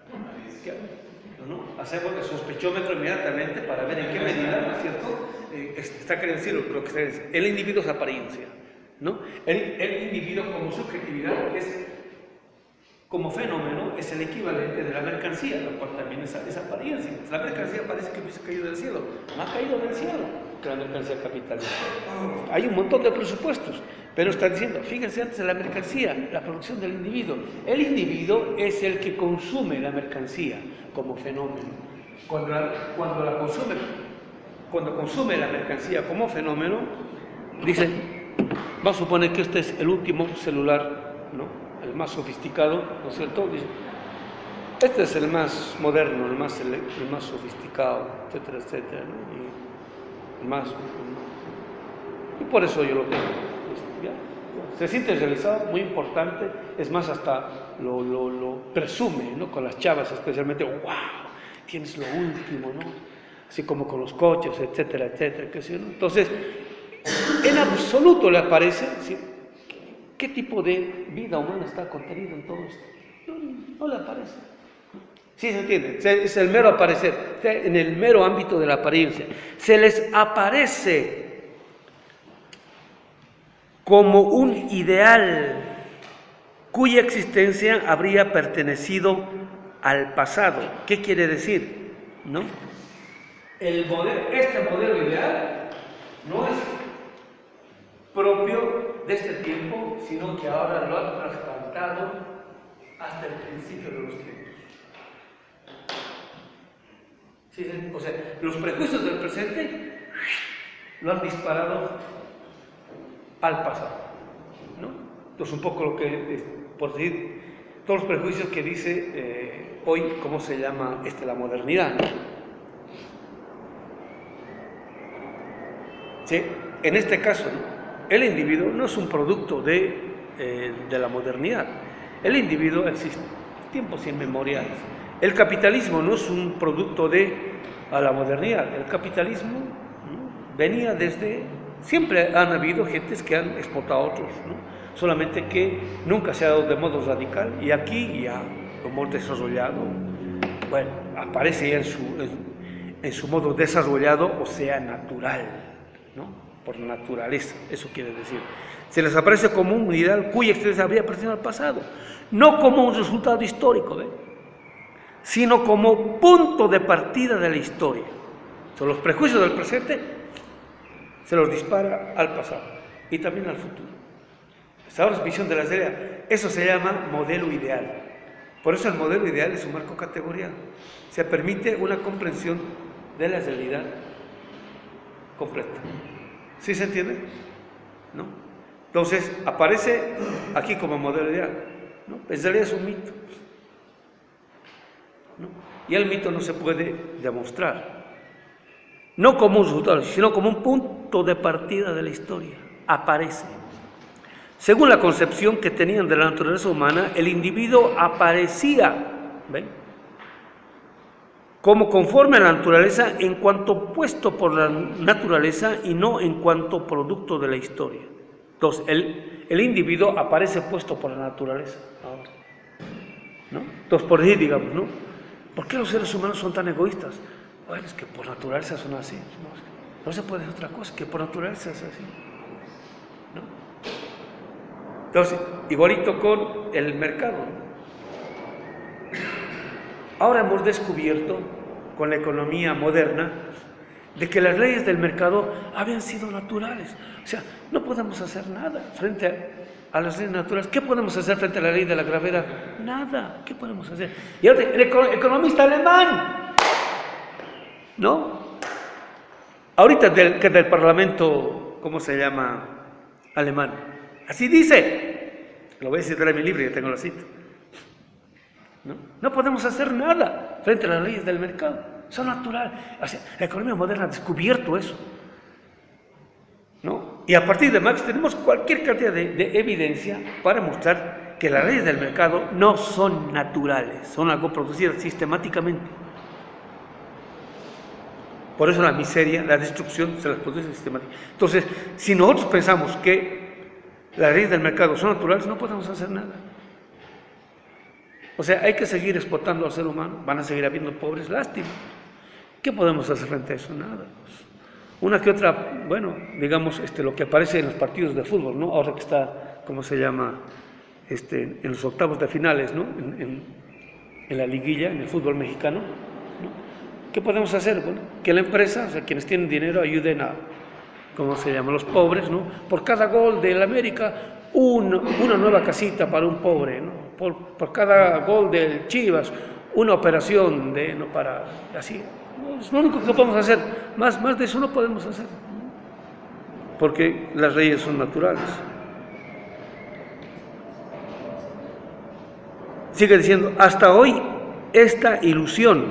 [SPEAKER 1] ¿no? Hacemos el sospechómetro inmediatamente para ver en qué medida, ¿no es cierto? Está queriendo decir lo que está diciendo. El individuo es apariencia, ¿no? El individuo como subjetividad como fenómeno es el equivalente de la mercancía, lo cual también es apariencia. La mercancía parece que hubiese caído del cielo, no ha caído del cielo, que la mercancía capitalista. Hay un montón de presupuestos, pero está diciendo, fíjense antes de la mercancía, la producción del individuo. El individuo es el que consume la mercancía como fenómeno. Cuando consume la mercancía como fenómeno, dice, vamos a suponer que este es el último celular, ¿no? El más sofisticado, ¿no es cierto? Dice, este es el más moderno, el más sofisticado, etcétera, etcétera, ¿no? Y por eso yo lo tengo. ¿Ya? Se siente realizado, muy importante, es más, hasta lo presume, ¿no? Con las chavas especialmente, wow, tienes lo último, ¿no? Así como con los coches, etcétera, etcétera, ¿qué sé yo, ¿no? Entonces, en absoluto le aparece, ¿sí? ¿Qué tipo de vida humana está contenido en todo esto? No le aparece. ¿Sí se entiende? Es el mero aparecer, en el mero ámbito de la apariencia. Se les aparece como un ideal cuya existencia habría pertenecido al pasado. ¿Qué quiere decir? ¿No? Este modelo ideal no es propio de este tiempo, sino que ahora lo han trasplantado hasta el principio de los tiempos. ¿Sí? O sea, los prejuicios del presente lo han disparado al pasado, ¿no? Entonces, un poco lo que, por decir, todos los prejuicios que dice hoy, ¿cómo se llama la modernidad, ¿no? ¿Sí? En este caso, ¿no? El individuo no es un producto de la modernidad. El individuo existe tiempos inmemoriales. El capitalismo no es un producto de la modernidad. El capitalismo, ¿no? Venía desde... Siempre han habido gentes que han explotado a otros, ¿no? Solamente que nunca se ha dado de modo radical y aquí ya lo hemos desarrollado bueno, aparece ya en su modo desarrollado, o sea, natural, ¿no? Por naturaleza, eso quiere decir. Se les aparece como un ideal cuya existencia habría pertenecido al pasado, no como un resultado histórico, sino como punto de partida de la historia. Son los prejuicios del presente, se los dispara al pasado y también al futuro. Esa es visión de la realidad. Eso se llama modelo ideal. Por eso el modelo ideal es un marco categorial. Se permite una comprensión de la realidad completa. ¿Sí se entiende? ¿No? Entonces, aparece aquí como modelo ideal, ¿no? En realidad es un mito, ¿no? Y el mito no se puede demostrar, no como un resultado, sino como un punto de partida de la historia. Aparece. Según la concepción que tenían de la naturaleza humana, el individuo aparecía, ¿ven?, como conforme a la naturaleza en cuanto puesto por la naturaleza y no en cuanto producto de la historia. Entonces, el individuo aparece puesto por la naturaleza, ¿no? Entonces, por decir, digamos, ¿no? ¿Por qué los seres humanos son tan egoístas? Bueno, es que por naturaleza son así. No se puede hacer otra cosa, que por naturaleza es así, ¿no? Entonces, igualito con el mercado. Ahora hemos descubierto, con la economía moderna, de que las leyes del mercado habían sido naturales. O sea, no podemos hacer nada frente a las leyes naturales. ¿Qué podemos hacer frente a la ley de la gravedad? Nada. ¿Qué podemos hacer? Y ahora, el economista alemán, ¿no? Ahorita del Parlamento, ¿cómo se llama? Alemán. Así dice. Lo voy a citar en mi libro, ya tengo la cita. No podemos hacer nada frente a las leyes del mercado, son naturales. O sea, la economía moderna ha descubierto eso, ¿no? Y a partir de Marx tenemos cualquier cantidad de evidencia para mostrar que las leyes del mercado no son naturales, son algo producido sistemáticamente. Por eso la miseria, la destrucción se las produce sistemáticamente. Entonces, si nosotros pensamos que las leyes del mercado son naturales, no podemos hacer nada. O sea, hay que seguir explotando al ser humano, van a seguir habiendo pobres, lástima. ¿Qué podemos hacer frente a eso? Nada. Una que otra, bueno, digamos, lo que aparece en los partidos de fútbol, ¿no? Ahora que está, ¿cómo se llama? En los octavos de finales, ¿no? En la liguilla, en el fútbol mexicano, ¿no? ¿Qué podemos hacer? Bueno, que la empresa, o sea, quienes tienen dinero, ayuden a, ¿cómo se llama? Los pobres, ¿no? Por cada gol del América, una nueva casita para un pobre, ¿no? Por cada gol del Chivas, una operación para así. Es lo único que podemos hacer. Más de eso no podemos hacer, porque las leyes son naturales. Sigue diciendo, hasta hoy esta ilusión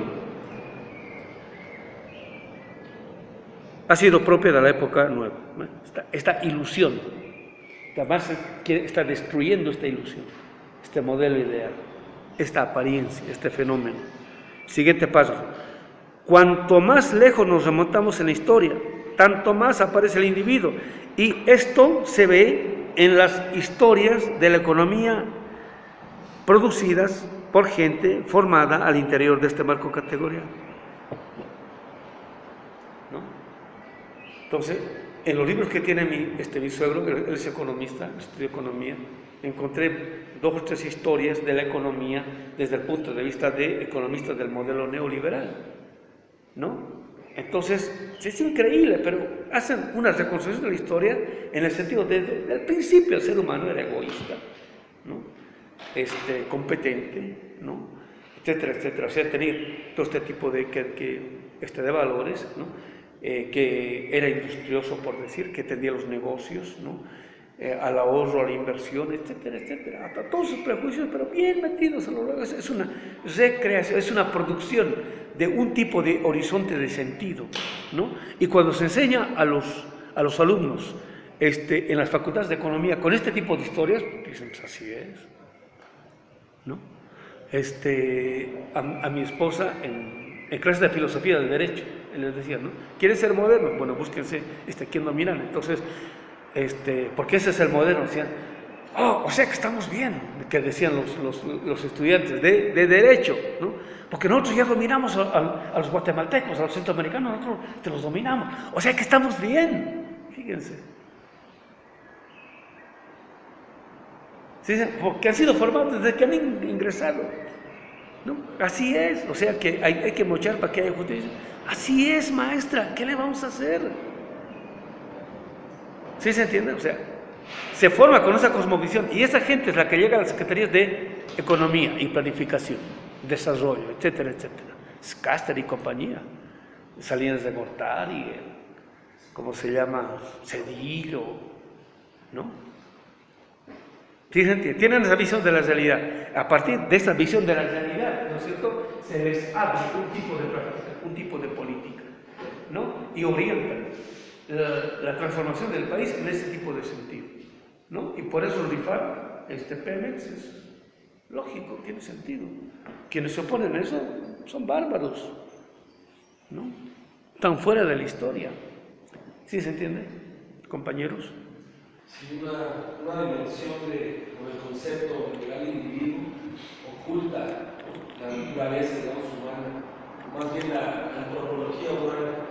[SPEAKER 1] ha sido propia de la época nueva. Esta ilusión, que además está destruyendo esta ilusión, este modelo ideal, esta apariencia, este fenómeno. Siguiente paso. Cuanto más lejos nos remontamos en la historia, tanto más aparece el individuo. Y esto se ve en las historias de la economía producidas por gente formada al interior de este marco categorial, ¿no? Entonces, en los libros que tiene mi suegro, él es economista, estudió economía, encontré 2 o 3 historias de la economía desde el punto de vista de economistas del modelo neoliberal, ¿no? Entonces, es increíble, pero hacen una reconstrucción de la historia en el sentido del principio el ser humano era egoísta, ¿no? Competente, ¿no? Etcétera, etcétera. O sea, tenía todo este tipo de valores, ¿no? Que era industrioso, por decir, que tendía los negocios, ¿no? Al ahorro, a la inversión, etcétera, etcétera. Hasta todos sus prejuicios, pero bien metidos a lo largo. Es una recreación, es una producción de un tipo de horizonte de sentido, ¿no? Y cuando se enseña a los alumnos en las facultades de economía con este tipo de historias, dicen, pues así es, ¿no? A mi esposa en clases de filosofía del derecho, él les decía, ¿no? ¿Quieren ser modernos? Bueno, búsquense quién dominan. Entonces, porque ese es el moderno. Decían, Oh, o sea que estamos bien, que decían los estudiantes de Derecho, ¿no? Porque nosotros ya dominamos a los guatemaltecos, a los centroamericanos, nosotros te los dominamos. O sea que estamos bien, fíjense. ¿Sí? Porque han sido formados desde que han ingresado, ¿no? Así es, o sea que hay que mochar para que haya justicia. Así es, maestra, ¿qué le vamos a hacer? ¿Sí se entiende? O sea, se forma con esa cosmovisión y esa gente es la que llega a las secretarías de Economía y Planificación, Desarrollo, etcétera, etcétera. Cáster y compañía, Salinas de Gortari, ¿cómo se llama? Cedillo, ¿no? ¿Sí se entiende? Tienen esa visión de la realidad. A partir de esa visión de la realidad, ¿no es cierto?, se les abre un tipo de práctica, un tipo de política, ¿no? Y orientan la transformación del país en ese tipo de sentido, ¿no? Y por eso rifar Pemex es lógico, tiene sentido. Quienes se oponen a eso son bárbaros, ¿no? Están fuera de la historia. ¿Sí se entiende, compañeros?
[SPEAKER 2] Si una dimensión del concepto legal individuo oculta la naturaleza, digamos, humana, más bien la antropología humana,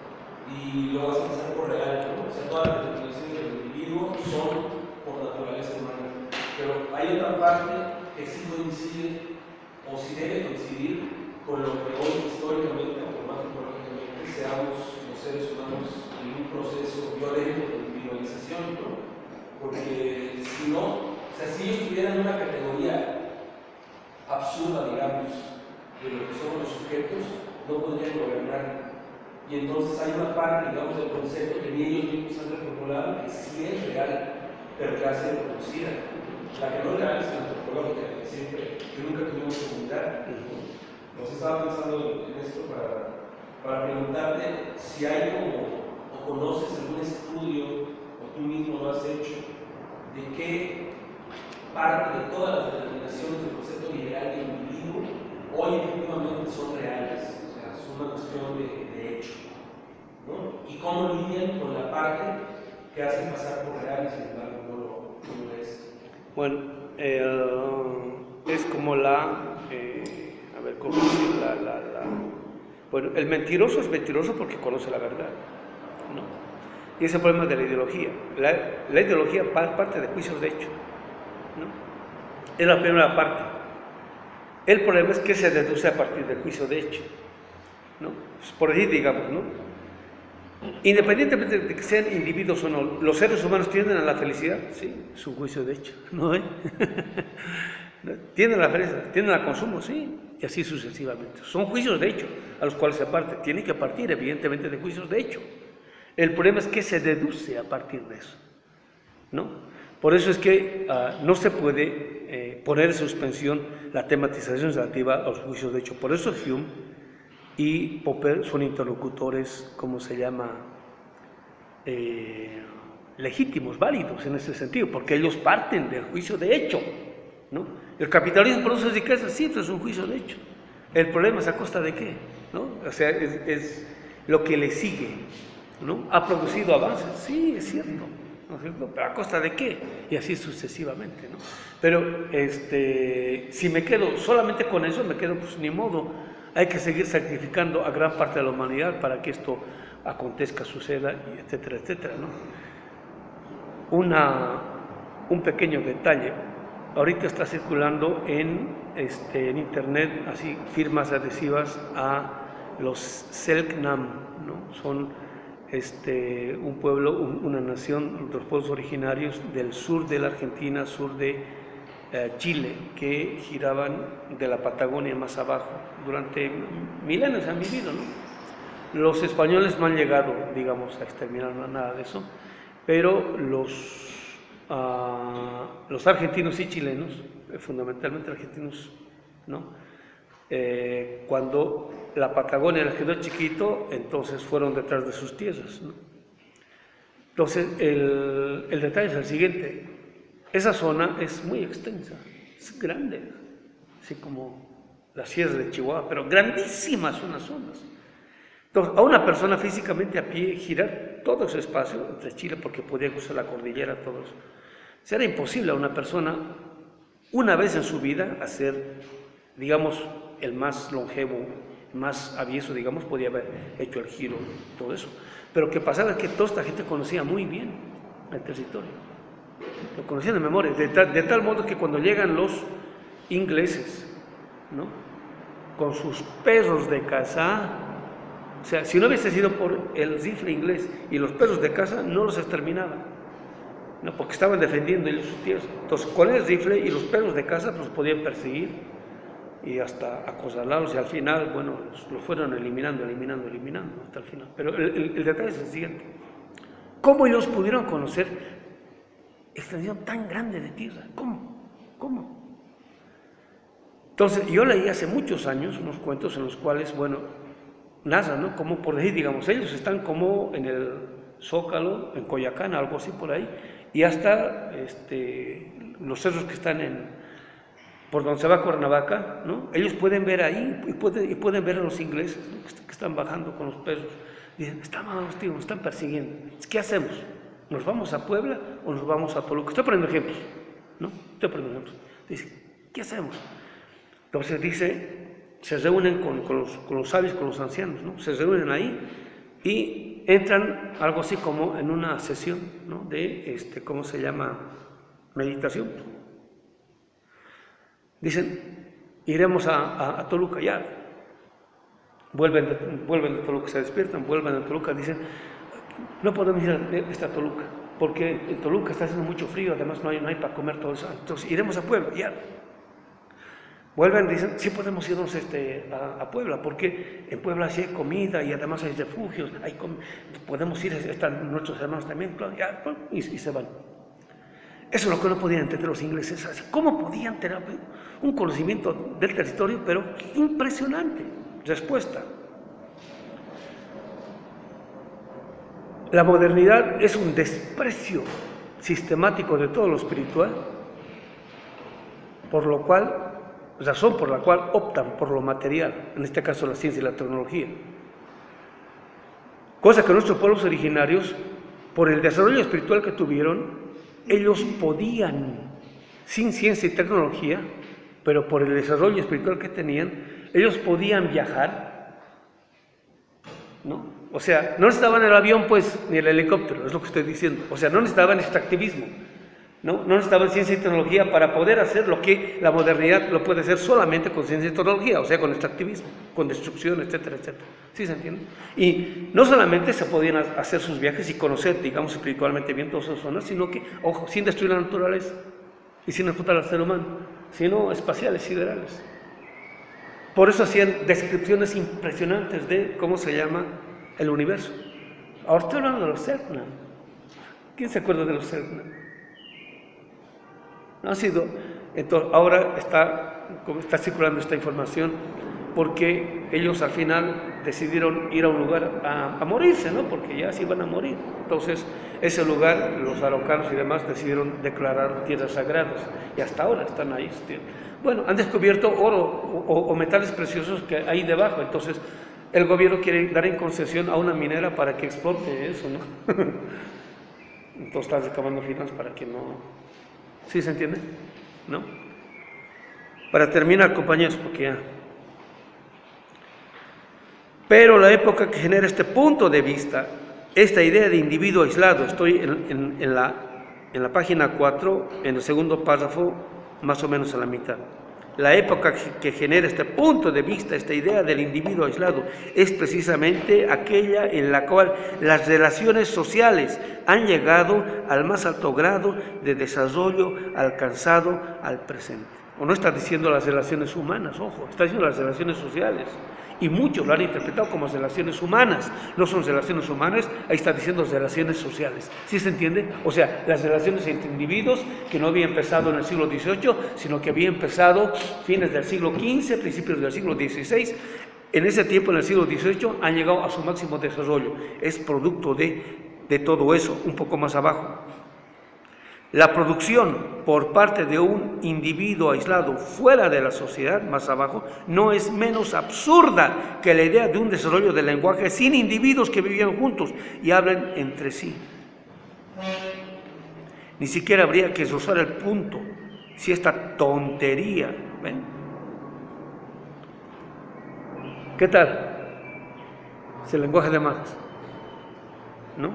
[SPEAKER 2] y lo vas a empezar por real, ¿no? O sea, todas las definiciones del individuo son por naturaleza humana, pero hay otra parte que sí coincide, o sí debe coincidir con lo que hoy históricamente o antropológicamente seamos los seres humanos en un proceso violento de individualización, ¿no? Porque si no, o sea, si ellos tuvieran una categoría absurda, digamos, de lo que son los sujetos, no podrían gobernar. Y entonces hay una parte, digamos, del concepto que ni ellos mismos han reformulado que sí es real, pero que ha sido reconocida. La que no es real es la antropológica, que nunca tuvimos comunidad. Nos estaba pensando en esto para preguntarte si hay o conoces algún estudio, o tú mismo lo has hecho, de qué parte de todas las determinaciones del concepto liberal de individuo hoy efectivamente son reales, o sea, son una cuestión de hecho, ¿no? Y cómo lidian con la parte que hacen pasar por real y sin embargo no lo es.
[SPEAKER 1] Bueno, es como a ver, ¿cómo decir? Bueno, el mentiroso es mentiroso porque conoce la verdad, ¿no? Y ese es el problema de la ideología. La ideología parte de juicios de hecho, ¿no? Es la primera parte. El problema es que se deduce a partir del juicio de hecho, ¿no? Pues por ahí, digamos, ¿no? Independientemente de que sean individuos o no, los seres humanos tienden a la felicidad, sí, es un juicio de hecho, ¿no? Tienden a la felicidad, tienden al consumo, sí, y así sucesivamente. Son juicios de hecho a los cuales se parte. Tienen que partir, evidentemente, de juicios de hecho. El problema es que se deduce a partir de eso, ¿no? Por eso es que no se puede poner en suspensión la tematización relativa a los juicios de hecho. Por eso Hume y Popper son interlocutores, ¿cómo se llama? Legítimos, válidos en ese sentido, porque ellos parten del juicio de hecho, ¿no? El capitalismo produce riqueza, sí, pero es un juicio de hecho. El problema es a costa de qué, ¿no? O sea, es lo que le sigue, ¿no? ¿Ha producido avances? Sí, es cierto, ¿no es cierto? ¿Pero a costa de qué? Y así sucesivamente, ¿no? Pero si me quedo solamente con eso, me quedo, pues ni modo. Hay que seguir sacrificando a gran parte de la humanidad para que esto acontezca, suceda, etcétera, etcétera, ¿no? Un pequeño detalle. Ahorita está circulando en internet así firmas adhesivas a los Selknam, ¿no? Son un pueblo, una nación, los pueblos originarios del sur de la Argentina, sur de Chile, que giraban de la Patagonia más abajo. Durante milenios han vivido, ¿no? Los españoles no han llegado, digamos, a exterminar nada de eso, pero los argentinos y chilenos, fundamentalmente argentinos, ¿no? Cuando la Patagonia les quedó chiquito, entonces fueron detrás de sus tierras, ¿no? Entonces, el detalle es el siguiente: esa zona es muy extensa, es grande, así como las sierras de Chihuahua, pero grandísimas son las zonas. Entonces, a una persona físicamente a pie girar todo ese espacio entre Chile, porque podía cruzar la cordillera, todo eso, Será imposible a una persona, una vez en su vida, hacer, digamos, el más longevo, más avieso, digamos, podía haber hecho el giro, todo eso. Pero que pasaba es que toda esta gente conocía muy bien el territorio, lo conocían de memoria, de tal modo que cuando llegan los ingleses, ¿no?, con sus perros de caza, o sea, si no hubiese sido por el rifle inglés y los perros de caza, no los exterminaban, ¿no?, porque estaban defendiendo ellos sus tierras. Entonces, con el rifle y los perros de caza, los podían perseguir y hasta acorralarlos, y al final, bueno, los fueron eliminando hasta el final. Pero el detalle es el siguiente: ¿cómo ellos pudieron conocer extensión tan grande de tierra? ¿Cómo? Entonces, yo leí hace muchos años unos cuentos en los cuales, bueno, narran, ¿no?, como por decir, digamos, ellos están como en el Zócalo, en Coyoacán, algo así por ahí, y hasta los cerros que están por donde se va a Cuernavaca, ¿no?, ellos pueden ver ahí y pueden ver a los ingleses, ¿no?, que están bajando con los perros. Dicen, nos están persiguiendo. ¿Qué hacemos? ¿Nos vamos a Puebla o nos vamos a Toluca? Estoy poniendo ejemplos, ¿no? Dice, ¿qué hacemos? Entonces se reúnen con los sabios, con los ancianos, ¿no? Se reúnen ahí y entran algo así como en una sesión, ¿no?, de, ¿cómo se llama?, meditación. Dicen, iremos a Toluca, ya. Vuelven de Toluca, se despiertan, vuelven a Toluca, dicen, no podemos ir a Toluca, porque en Toluca está haciendo mucho frío, además no hay para comer todo eso. Entonces iremos a Puebla, ya. Vuelven, dicen, sí podemos irnos a Puebla, porque en Puebla sí hay comida y además hay refugios, podemos ir, están nuestros hermanos también, claro, ya, y se van. Eso es lo que no podían entender los ingleses, así, ¿cómo podían tener un conocimiento del territorio? Pero impresionante. Respuesta: la modernidad es un desprecio sistemático de todo lo espiritual, razón por la cual optan por lo material, en este caso la ciencia y la tecnología. Cosa que nuestros pueblos originarios, por el desarrollo espiritual que tuvieron, ellos podían, sin ciencia y tecnología, pero por el desarrollo espiritual que tenían, ellos podían viajar, ¿no? O sea, no necesitaban el avión, pues, ni el helicóptero, es lo que estoy diciendo. O sea, no necesitaban extractivismo, ¿no? No necesitaban ciencia y tecnología para poder hacer lo que la modernidad lo puede hacer solamente con ciencia y tecnología, o sea, con extractivismo, con destrucción, etcétera, etcétera. ¿Sí se entiende? Y no solamente se podían hacer sus viajes y conocer, digamos, espiritualmente bien todas esas zonas, sino que, ojo, sin destruir la naturaleza y sin explotar al ser humano, sino espaciales, siderales. Por eso hacían descripciones impresionantes de cómo se llama el universo. Ahora estoy hablando de los Selknam. ¿Quién se acuerda de los Selknam? No ha sido. Entonces, ahora está circulando esta información porque ellos al final decidieron ir a un lugar a morirse, ¿no? Porque ya se iban a morir. Entonces, ese lugar, los araucanos y demás decidieron declarar tierras sagradas y hasta ahora están ahí. Bueno, han descubierto oro o metales preciosos que hay debajo. Entonces, el gobierno quiere dar en concesión a una minera para que explote eso, ¿no? Entonces están recabando firmas para que no... ¿Sí se entiende? ¿No? Para terminar, compañeros, porque ya... Pero la época que genera este punto de vista, esta idea de individuo aislado, estoy en la página 4, en el segundo párrafo, más o menos a la mitad. La época que genera este punto de vista, esta idea del individuo aislado, es precisamente aquella en la cual las relaciones sociales han llegado al más alto grado de desarrollo alcanzado al presente. O no está diciendo las relaciones humanas, ojo, está diciendo las relaciones sociales. Y muchos lo han interpretado como relaciones humanas. No son relaciones humanas, ahí está diciendo relaciones sociales. ¿Sí se entiende? O sea, las relaciones entre individuos que no había empezado en el siglo XVIII, sino que había empezado fines del siglo XV, principios del siglo XVI. En ese tiempo, en el siglo XVIII, han llegado a su máximo desarrollo. Es producto de todo eso, un poco más abajo. La producción por parte de un individuo aislado fuera de la sociedad, más abajo, no es menos absurda que la idea de un desarrollo del lenguaje sin individuos que vivían juntos y hablen entre sí. Ni siquiera habría que usar el punto. Si esta tontería, ¿ven? ¿Qué tal? Es el lenguaje de Marx, ¿no?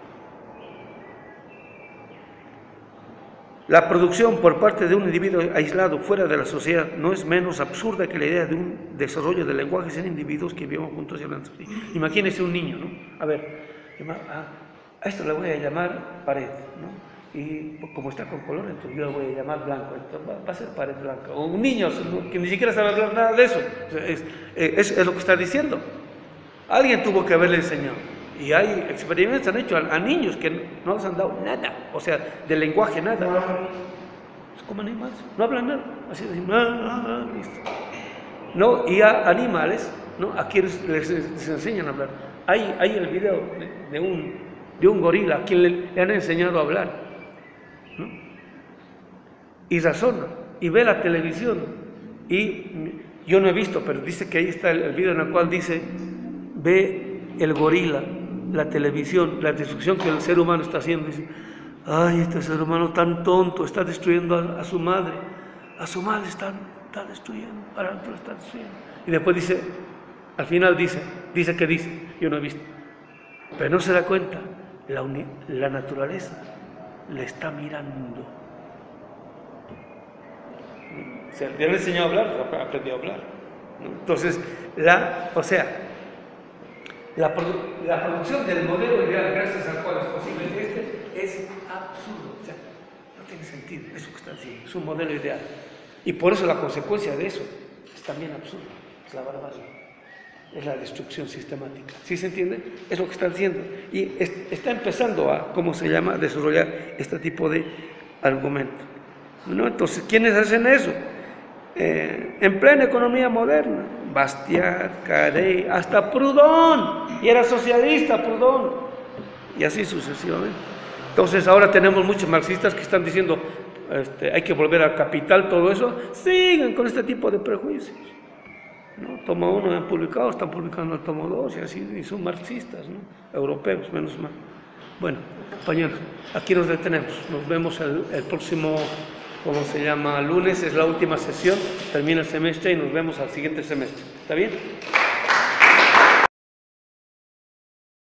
[SPEAKER 1] La producción por parte de un individuo aislado fuera de la sociedad no es menos absurda que la idea de un desarrollo del lenguaje sin individuos que vivan juntos y hablan. Imagínese un niño, ¿no? A ver, a esto le voy a llamar pared, ¿no? Y como está con color, entonces yo le voy a llamar blanco, entonces va a ser pared blanca. O un niño que ni siquiera sabe hablar nada de eso, es lo que está diciendo. Alguien tuvo que haberle enseñado. Y hay experimentos han hecho a niños que no les han dado nada, o sea, del lenguaje nada. Es como animales, no hablan nada, así decimos, listo. No, y a animales, ¿no? A quienes les enseñan a hablar. Hay el video de un gorila a quien le han enseñado a hablar, ¿no? Y razona, y ve la televisión. Y yo no he visto, pero dice que ahí está el video en el cual dice, ve el gorila, la televisión, la destrucción que el ser humano está haciendo. Dice, ay, este ser humano tan tonto, está destruyendo a su madre está destruyendo, ahora lo está destruyendo. Y después dice, al final dice, yo no he visto, pero no se da cuenta, la naturaleza le está mirando. O sea, le han enseñado a hablar, aprendió a hablar, ¿no? Entonces, la producción del modelo ideal gracias al cual es posible es absurdo, o sea, no tiene sentido eso que está diciendo, es un modelo ideal. Y por eso la consecuencia de eso es también absurda, es la barbarie, es la destrucción sistemática. ¿Sí se entiende? Es lo que está diciendo. Y está empezando a, ¿cómo se llama?, a desarrollar este tipo de argumento, ¿no? Entonces, ¿quiénes hacen eso? En plena economía moderna, Bastiat, Carey, hasta Proudhon, y era socialista Proudhon, y así sucesivamente. Entonces ahora tenemos muchos marxistas que están diciendo hay que volver al capital, todo eso, siguen con este tipo de prejuicios, ¿no? Tomo 1 han publicado, están publicando el tomo 2 y así, y son marxistas, ¿no? Europeos, menos mal. Bueno, compañeros, aquí nos detenemos, nos vemos el próximo, ¿cómo se llama?, lunes, es la última sesión, termina el semestre y nos vemos al siguiente semestre. ¿Está bien?